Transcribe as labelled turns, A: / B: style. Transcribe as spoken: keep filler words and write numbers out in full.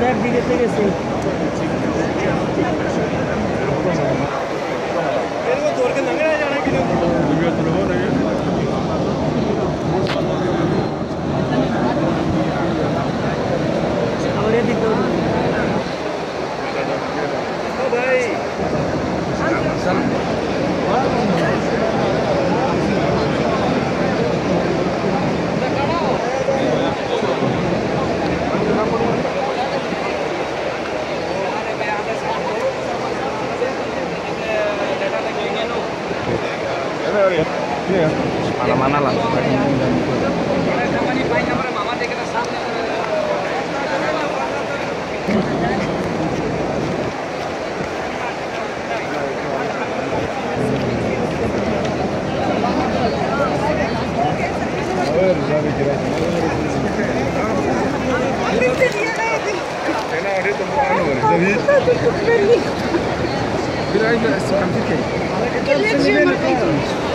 A: একদিকে থেকে গেছে এরকম দৌড় के लंगड़ा जाना कि नहीं वीडियो तो हो रही है और ये दिखो ओ भाई चल
B: mana-mana lah.
A: Biraz da sıkıntı değil.